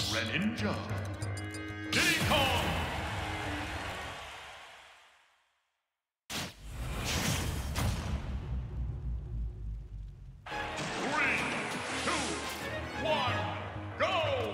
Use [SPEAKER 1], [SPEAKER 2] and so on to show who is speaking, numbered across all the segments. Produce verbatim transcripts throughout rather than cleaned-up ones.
[SPEAKER 1] Greninja. Diddy Kong. Three, two, one, go!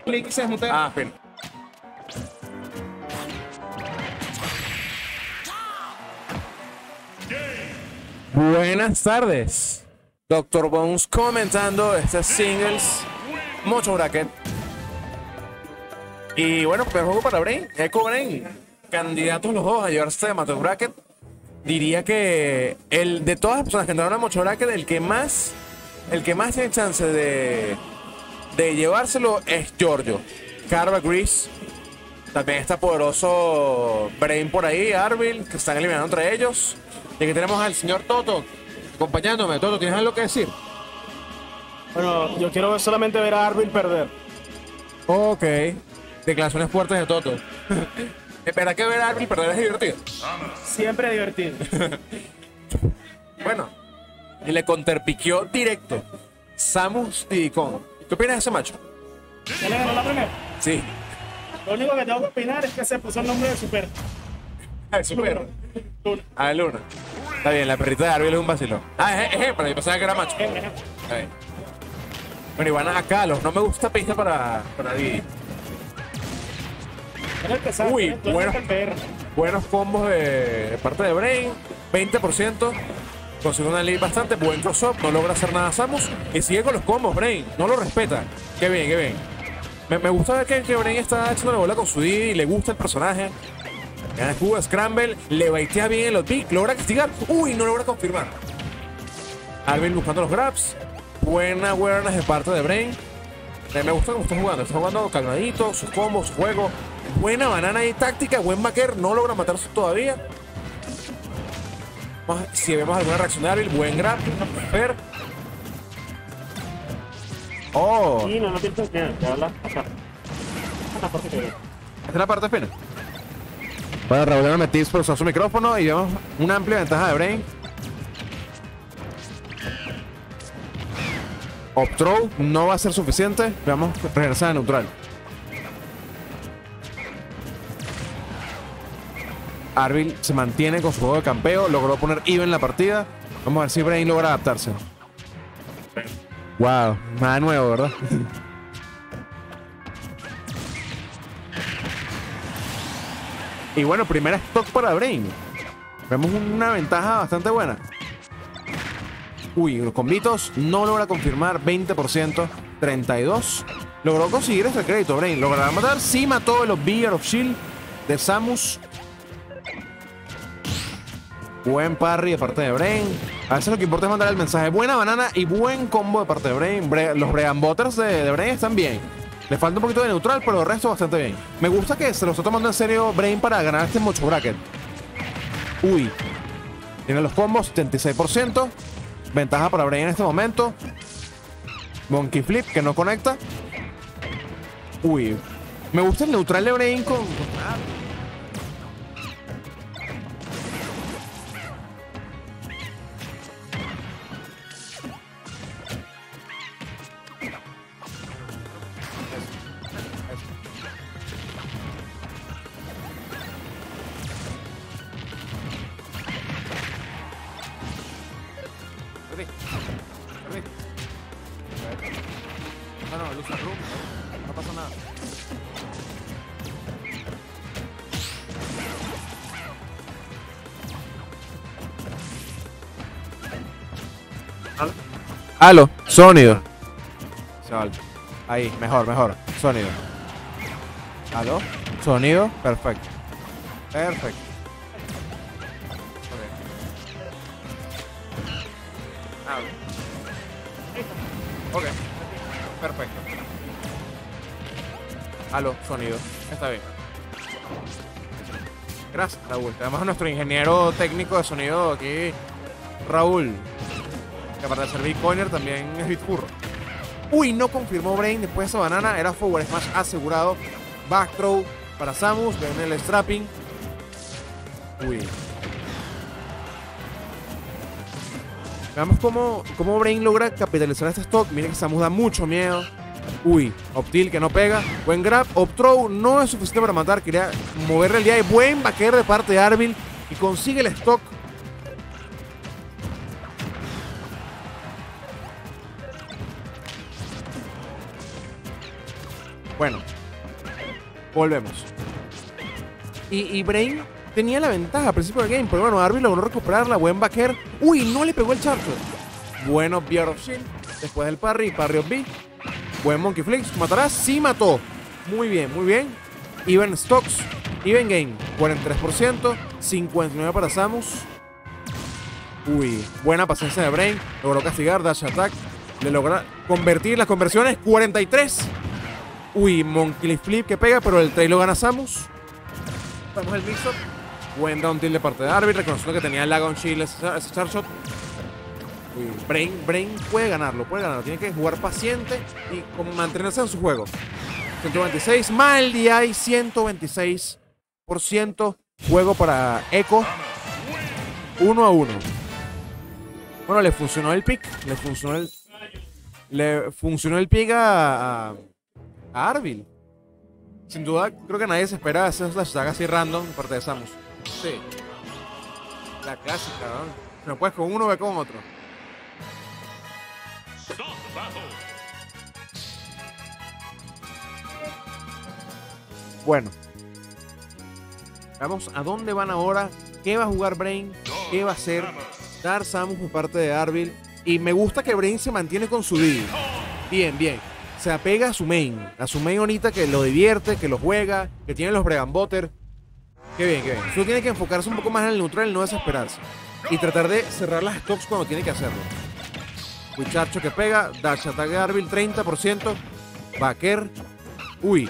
[SPEAKER 2] clic se mutea.
[SPEAKER 3] Ah, fin. Buenas tardes. Doctor Bones comentando este singles Mocho Bracket. Y bueno, primer juego para Brain, Echo Brain. Candidatos los dos a llevarse de Mocho Bracket. Diría que el de todas las personas que entraron a Mocho Bracket, el que más, el que más tiene chance de, de llevárselo es Giorgio. Carva Grease. También está poderoso Brain por ahí, Arbil, que están eliminando entre ellos. Y aquí tenemos al señor Toto acompañándome. Toto, ¿tienes algo que decir?
[SPEAKER 2] Bueno, yo quiero solamente ver a Arbil perder.
[SPEAKER 3] Ok. Declaraciones fuertes de Toto. Es verdad que ver a Arbil perder es divertido.
[SPEAKER 2] Siempre divertido.
[SPEAKER 3] Bueno. Y le contrapiqueó directo. Samus y Con. ¿Qué opinas de ese macho?
[SPEAKER 2] ¿Ya le ganó la primera?
[SPEAKER 3] Sí.
[SPEAKER 2] Lo único que tengo que opinar es que se puso el nombre de Super.
[SPEAKER 3] Ah, es super.
[SPEAKER 2] Luna.
[SPEAKER 3] Ah, Luna. Está bien, la perrita de Arbil es un vacilón. Ah, es ejemplo, yo pensaba que era macho. Está bien. Bueno, y van acá, los no me gusta pista para, para Didi.
[SPEAKER 2] Era el pesado,
[SPEAKER 3] Uy,
[SPEAKER 2] ¿eh? Tú eres
[SPEAKER 3] bueno.
[SPEAKER 2] el P R.
[SPEAKER 3] Buenos combos de, de parte de Brain, veinte por ciento. Consigue una lead bastante, buen cross-up, no logra hacer nada Samus. Y sigue con los combos, Brain, no lo respeta. Qué bien, qué bien. Me, me gusta ver que, que Brain está echando la bola con su Didi, le gusta el personaje. Gana Cuba, Scramble, le baitea bien el outpick, logra castigar. Uy, no logra confirmar. Arbil buscando los grabs. Buena awareness de parte de Brain. Eh, me gusta cómo está jugando. Está jugando calmadito, sus combos, su juego. Buena banana y táctica. Buen backer. No logra matarse todavía. Vamos a- Si vemos alguna reacción de Arbil, buen grab. Fer. Oh.
[SPEAKER 2] Sí, no, no pienso que ya la pasar.
[SPEAKER 3] Esta es la parte fina. Bueno, Raúl me metí por usar su micrófono y vemos una amplia ventaja de Brain. Up throw no va a ser suficiente. Veamos regresar a neutral. Arbil se mantiene con su juego de campeo. Logró poner even la partida. Vamos a ver si Brain logra adaptarse. Wow, nada nuevo, ¿verdad? Y bueno, primera stock para Brain. Vemos una ventaja bastante buena. Uy, los combitos no logra confirmar, veinte por ciento, treinta y dos. Logró conseguir ese crédito, Brain. ¿Logrará matar? Sí, mató el Beer of Shield de Samus. Buen parry de parte de Brain. A veces lo que importa es mandar el mensaje. Buena banana y buen combo de parte de Brain. Bre los Brean Butters de, de Brain están bien. Le falta un poquito de neutral, pero el resto bastante bien. Me gusta que se lo está tomando en serio Brain para ganar este Mocho Bracket. Uy. Tiene los combos, setenta y seis por ciento. Ventaja para Brain en este momento. Monkey Flip, que no conecta. Uy. Me gusta el neutral de Brain con... No, no, luz room. No pasa nada. Aló, sonido. Sol. Ahí, mejor, mejor. Sonido. Aló, sonido, perfecto. Perfecto. Ok. Ok. Perfecto. Aló, sonido. Está bien. Gracias, Raúl. Tenemos a nuestro ingeniero técnico de sonido aquí, Raúl. Que aparte de ser Bitcoiner también es Bitfurro. Uy, no confirmó Brain después de esa banana. Era forward smash asegurado. Back throw para Samus. Ven el strapping. Uy. Veamos cómo, cómo Brain logra capitalizar este stock. Miren que Samus da mucho miedo. Uy, Optil que no pega. Buen grab. Up throw no es suficiente para matar. Quería moverle el día. Buen backer de parte de Arbil. Y consigue el stock. Bueno. Volvemos. Y, y Brain tenía la ventaja al principio del game, pero bueno, Arby logró recuperarla. Buen backer. Uy, no le pegó el charger. Bueno, Beard of Shield. Después del parry, parry of B. Buen Monkey Flix. ¿Matará? Sí mató. Muy bien, muy bien. Even Stocks. Even Game. cuarenta y tres por ciento. cincuenta y nueve para Samus. Uy, buena paciencia de Brain. Logró castigar. Dash Attack. Le logra convertir las conversiones. cuarenta y tres. Uy, Monkey Flip que pega, pero el trail lo gana Samus. Vamos el mix-up. Buen down tilt de parte de Arby, reconociendo que tenía el lag on shield ese, ese charge shot. Uy, Brain, Brain puede ganarlo, puede ganarlo. Tiene que jugar paciente y como mantenerse en su juego. ciento veintiséis, mal D I, ciento veintiséis por ciento. Juego para Echo. uno a uno. Bueno, le funcionó el pick. Le funcionó el. Le funcionó el pick a. a, a Arbil. Sin duda, creo que nadie se espera hacer la saga así random en parte de Samus. Sí. La clásica, ¿no? Si no puedes con uno, ve con otro.
[SPEAKER 1] Stop battle.
[SPEAKER 3] Bueno. Vamos a dónde van ahora. ¿Qué va a jugar Brain? ¿Qué va a hacer? Dar Samus por parte de Arbil. Y me gusta que Brain se mantiene con su D. Bien, bien. Se apega a su main. A su main bonita que lo divierte, que lo juega, que tiene los Bregan Butter. Qué bien, qué bien. Solo tiene que enfocarse un poco más en el neutral y no desesperarse. Y tratar de cerrar las stocks cuando tiene que hacerlo. Cucharcho que pega. Dash Attack de Arbil, treinta por ciento. Backer. Uy.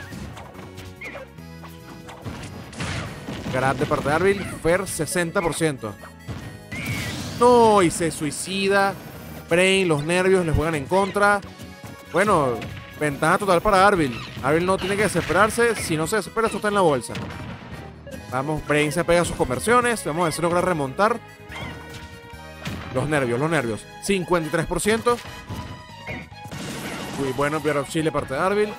[SPEAKER 3] Grab de parte de Arbil. Fer, sesenta por ciento. No, y se suicida. Brain, los nervios le juegan en contra. Bueno, ventaja total para Arbil. Arbil no tiene que desesperarse. Si no se desespera, esto está en la bolsa. Vamos, Brain se pega a sus conversiones. Vamos a ver si logra remontar. Los nervios, los nervios. cincuenta y tres por ciento. Muy bueno, Beard of Chile parte de Arbil.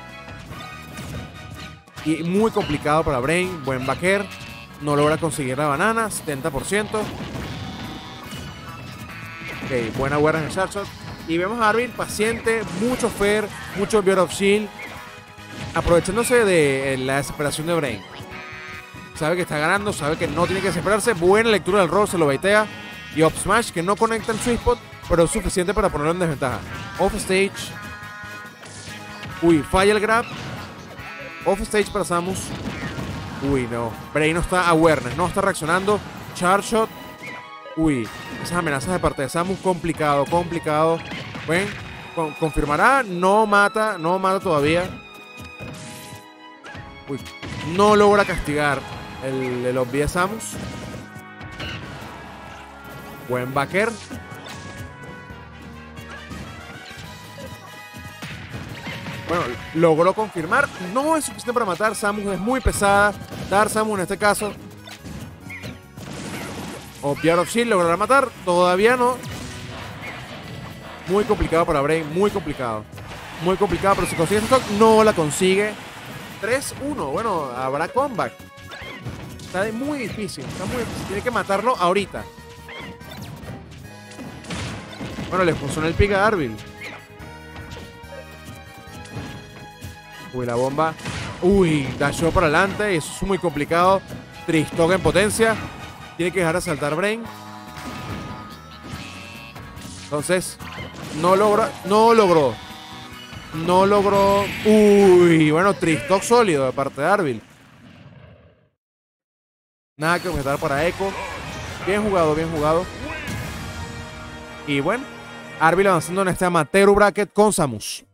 [SPEAKER 3] Y muy complicado para Brain. Buen backer. No logra conseguir la banana. setenta por ciento. Ok, buena guerra en el shot. Y vemos a Arbil paciente, mucho fair, mucho Beard of Shield, aprovechándose de la desesperación de Brain. Sabe que está ganando, sabe que no tiene que desesperarse. Buena lectura del rol, se lo baitea. Y Up Smash, que no conecta el sweet spot, pero es suficiente para ponerlo en desventaja. Off stage. Uy, falla el grab. Off stage para Samus. Uy, no. Brain no está awareness, no está reaccionando. Charge shot. Uy, esas amenazas de parte de Samus, complicado, complicado. Ven, con, confirmará, no mata, no mata todavía. Uy, no logra castigar el, el obvio de Samus. Buen backer. Bueno, logró confirmar. No es suficiente para matar. Samus es muy pesada. Dar Samus en este caso. O Beard of Shield logrará matar. Todavía no. Muy complicado para Brain. Muy complicado. Muy complicado. Pero si consigue ese stock, no la consigue. tres uno. Bueno, habrá comeback. Está muy difícil. Está muy difícil. Tiene que matarlo ahorita. Bueno, le funcionó el pick a Arbil. Uy, la bomba. Uy, dashó para adelante. Eso es muy complicado. Tristock en potencia. Tiene que dejar de saltar Brain. Entonces, no logra. No logró. No logró. Uy, bueno, Tristock sólido de parte de Arbil. Nada que objetar para Echo. Bien jugado, bien jugado. Y bueno, Arbil avanzando en este Amateur Bracket con Samus.